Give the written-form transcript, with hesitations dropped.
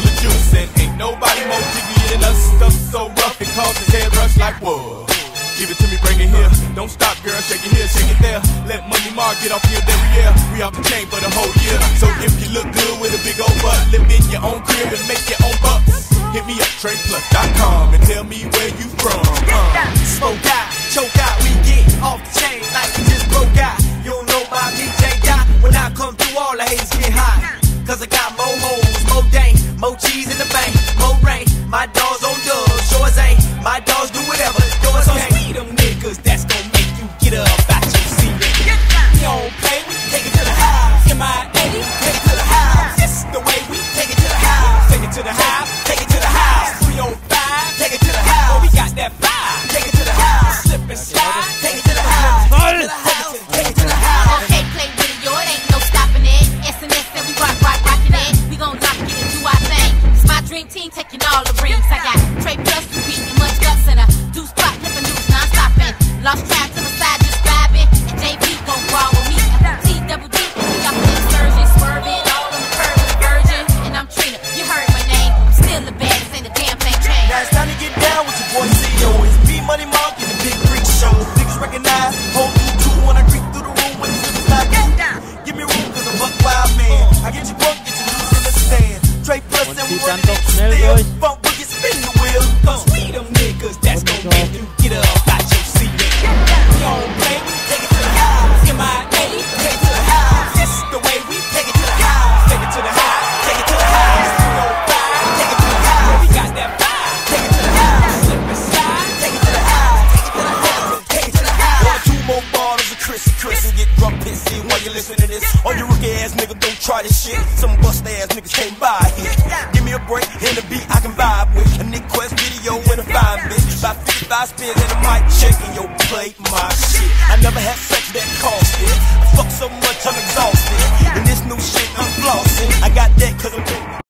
full of juice, and ain't nobody more jiggy than us. Stuff so rough it causes his head rush like whoa. Give it to me, bring it here. Don't stop, girl, shake it here, shake it there. Let Money Mark get off here every year. We off the chain for the whole year. So if you look good with a big old butt, live in your own crib and make your own bucks. Hit me up, TreyPlus.com, and tell me where you from. Smoke out, choke out, we get off the chain like we just broke out. You don't know my DJ Dot. When I come through, all the haters get hot. Cause I got more hoes, more dang, more cheese in the bank, more rain. My dogs on dubs, yours ain't. My dogs do whatever, yours can't. So sweet them niggas, that's gon' make you get up out your seat. We don't play, we take it to the house. MIA, take it to the house. This is the way we take it to the house. Take it to the house, take it to the house. 305, take it to the house. Oh, we got that fire, take it to the house. Slip and slide, take it to the house. Take it to the house, take it to the house. Okay, play video, it ain't no stopping it. SNS and we rockin' it. We gon' lock it and do our thing. It's my dream team taking all the rings. I got TreyPlus, you beating much guts in a deuce spot, flipping news non-stopping. Lost track to my side, just vibing. And JP gon' brawl with me. TWD, we got the insurgent, swerving all on the curb with a virgin. And I'm Trina, you heard my name. I'm still the baddest, ain't a damn thing changed. Now it's time to get down with your boy CEO. It's me, Money Mark, and the Big Freak Show. Niggas recognize, hold you two when I creep through the room with the sisters like give me room cause I'm buck wild man. I get you buck, get you loose in the stand. TreyPlus and we running it still. Funk boogie, spin the wheel. Cause we them niggas that's gon' make you get up out your seat. We don't play, we take it to the house. MIA, take it to the house. This is the way we take it to the house. Take it to the house, take it to the house. 305, take it to the house. We got that fire, take it to the house. Slip and slide, take it to the house. Take it to the house, take it to the house. Order 2 more bottles of Chris and get drunk pissy while you listen to this. All you rookie ass niggas don't try this shit. Some bust ass niggas can't buy it. Give me a break and a beat I can vibe with. A Nick Quest video and a fine bitch. About 55 spins and a mic check and yo play my shit. I never had sex that cost it. I fuck so much I'm exhausted. And this new shit I'm flossing. I got that cause I'm